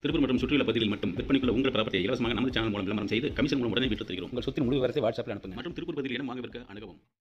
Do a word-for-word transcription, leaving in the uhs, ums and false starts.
திருப்பூர் மற்றும் சுற்றியுள்ள பகுதிகளில் மட்டும் விற்பனைக்குள்ள உங்கள் ப்ராப்பர்ட்டியை இலவசமாக நமது சேனல் மூலம் விளம்பரம் செய்து கமிஷன் மூலம் உடனே விற்று தருகிறோம். உங்கள் சொத்தின் முழு விவரத்தை வாட்ஸ்அப்பில் அனுப்புங்கள் மற்றும் திருப்பூர் பகுதியில் இடம் வாங்க விற்க அணுகவும்.